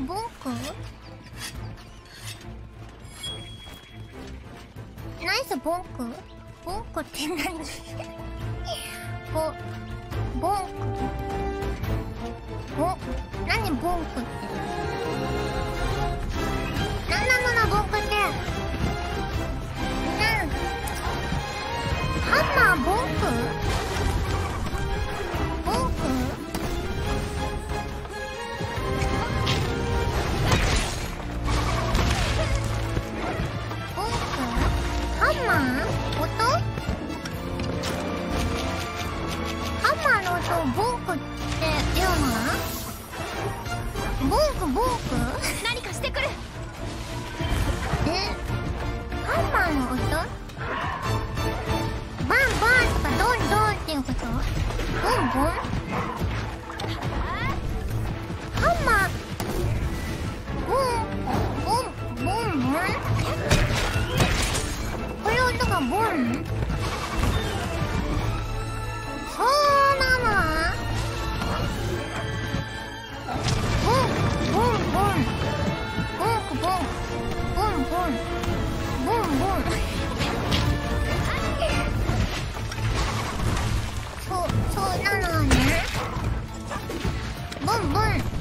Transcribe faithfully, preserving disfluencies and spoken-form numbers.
ボンクナイスボンクボンクって何ボボンクボ何ボンクってなんなのなボンクってなんハンマーボンクボンクボンクハンマー音ハンマーの音をボンクって言うの？ボンクボンク何かしてくる。えハンマーの音バンバンとかドンドンっていうこと？ボンボンハンマーボンボンボンボンこれ音がボンそうなの？ボンボンボンボンクボンボンボンボンボンそうそうなのねボンボン